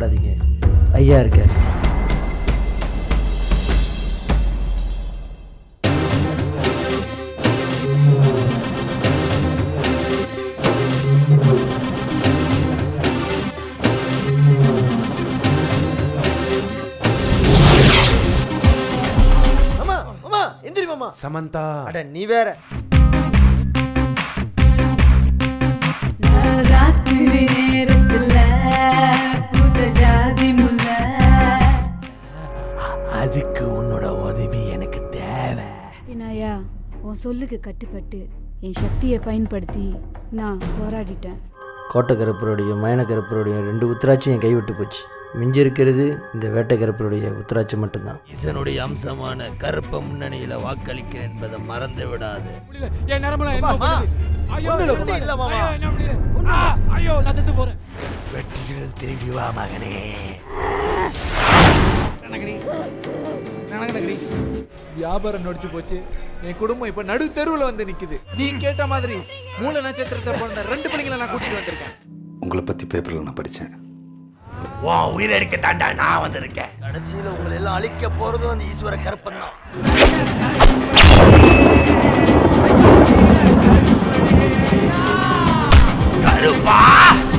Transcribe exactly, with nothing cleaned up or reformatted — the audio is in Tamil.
கவலைப்படாதீங்க, ஐயா இருக்கார். சமந்தா, அட நீ வேற. ராத்திரி நேரத்துல புத ஜாதி முல்ல, அதுக்கு உன்னோட உதவி எனக்கு தேவை. தினாயா, உன் சொல்லுக்கு கட்டுப்பட்டு என் சக்தியை பயன்படுத்தி நான் போராடிட்டேன். கோட்டை கருப்பருடைய மயன கருப்பருடைய ரெண்டு உத்திராட்சியும் கைவிட்டு போச்சு. மிஞ்சி இருக்கிறது இந்த வேட்டை கருப்பருடைய உத்திராட்சி மட்டும்தான். இதனுடைய அம்சமான கருப்ப முன்னணியில வாக்களிக்கிறேன் என்பதை மறந்து விடாது. வெற்றிகள் திரும்பி வா மகனே. வியாபாரம் நொடிச்சு போச்சு. என் குடும்பம் இப்ப நடு தெருவுல வந்து நிக்குது. நீ கேட்ட மாதிரி மூல நட்சத்திரத்தை போன்ற ரெண்டு பிள்ளைங்களை நான் கூட்டிட்டு வந்திருக்கேன். உங்களை பத்தி பேப்பர்ல நான் படிச்சேன். வா, உயிரை இருக்க தாண்டா நான் வந்திருக்கேன். கடைசியில உங்களை எல்லாம் அழிக்க போறதும் அந்த ஈஸ்வர கருப்பன் தான். கருப்பா.